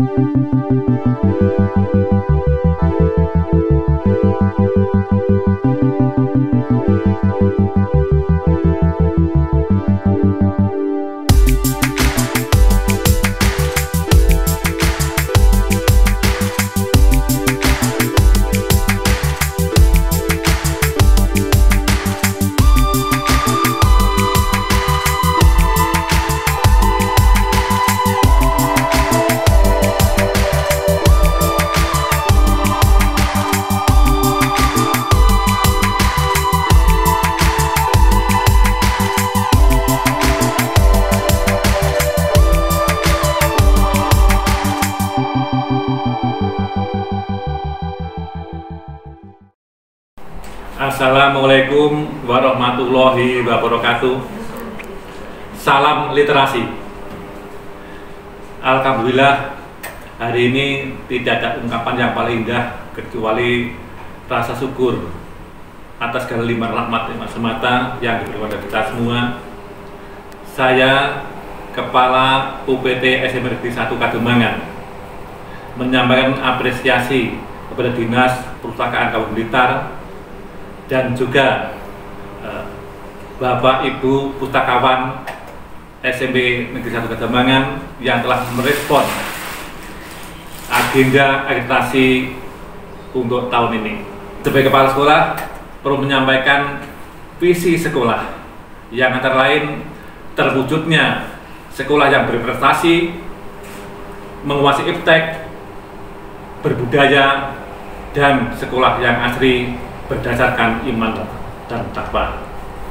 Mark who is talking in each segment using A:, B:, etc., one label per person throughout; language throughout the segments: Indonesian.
A: Assalamualaikum warahmatullahi wabarakatuh. Salam literasi. Alhamdulillah, hari ini tidak ada ungkapan yang paling indah kecuali rasa syukur atas segala limpahan rahmat semata yang diberikan kepada kita semua. Saya, Kepala UPT SMP Negeri 1 Kademangan, menyampaikan apresiasi kepada Dinas Perpustakaan Kabupaten Blitar dan juga Bapak Ibu Pustakawan SMP Negeri 1 Kademangan yang telah merespon agenda akreditasi untuk tahun ini. Sebagai kepala sekolah, perlu menyampaikan visi sekolah yang antara lain terwujudnya sekolah yang berprestasi, menguasai iptek, berbudaya, dan sekolah yang asri berdasarkan iman dan takwa.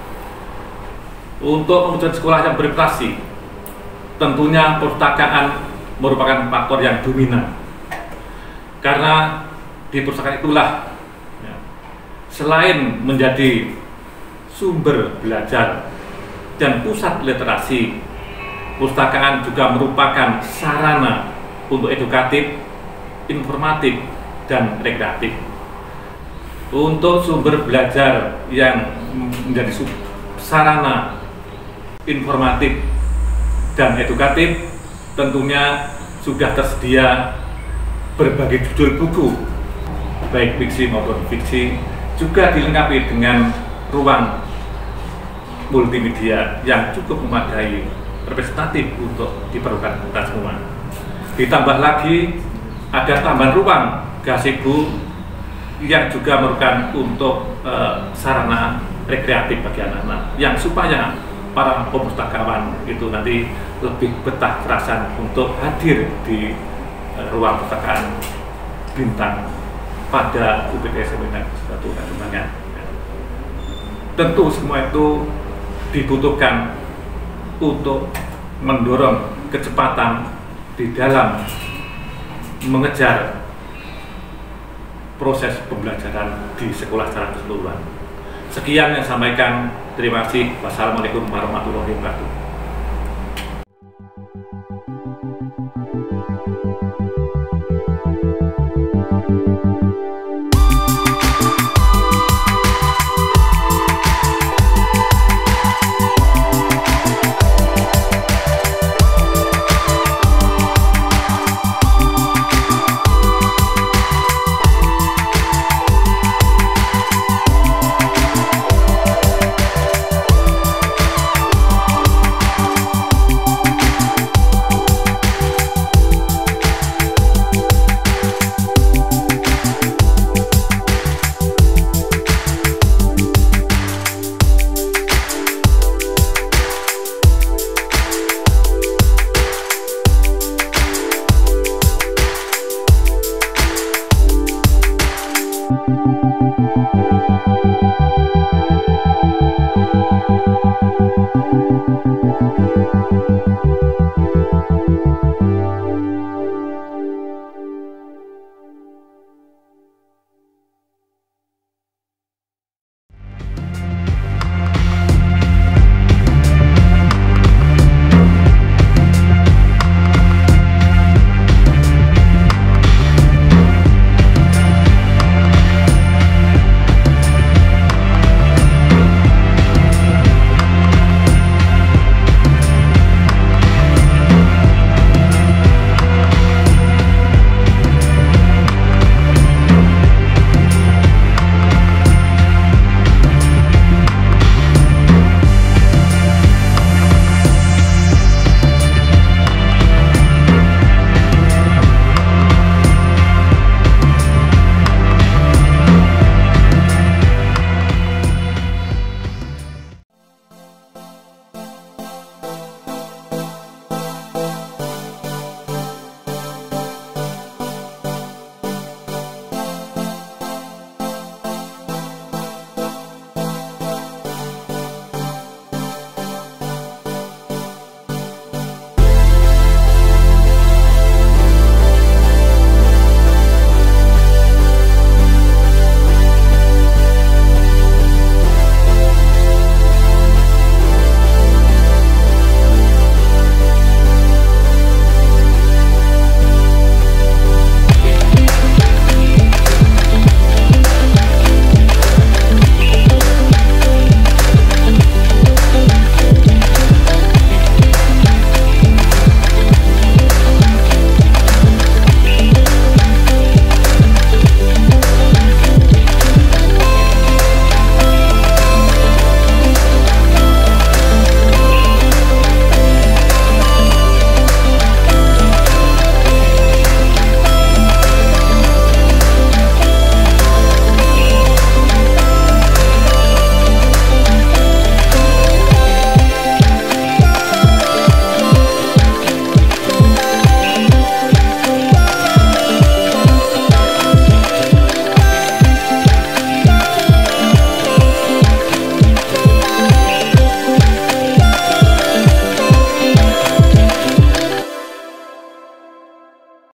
A: Untuk mewujudkan sekolah yang berprestasi, tentunya perpustakaan merupakan faktor yang dominan. Karena di perpustakaan itulah selain menjadi sumber belajar dan pusat literasi, perpustakaan juga merupakan sarana untuk edukatif, informatif, dan rekreatif. Untuk sumber belajar yang menjadi sarana informatif dan edukatif, tentunya sudah tersedia berbagai judul buku, baik fiksi maupun fiksi, juga dilengkapi dengan ruang multimedia yang cukup memadai, representatif untuk diperlukan kita semua. Ditambah lagi ada tambahan ruang gazebo yang juga merupakan untuk sarana rekreatif bagi anak-anak, yang supaya para pustakawan itu nanti lebih betah kerasan untuk hadir di ruang perpustakaan bintang pada UPT SMP Negeri 1 Kademangan. Tentu semua itu dibutuhkan untuk mendorong kecepatan di dalam mengejar proses pembelajaran di sekolah secara keseluruhan. Sekian yang saya sampaikan. Terima kasih. Wassalamualaikum warahmatullahi wabarakatuh.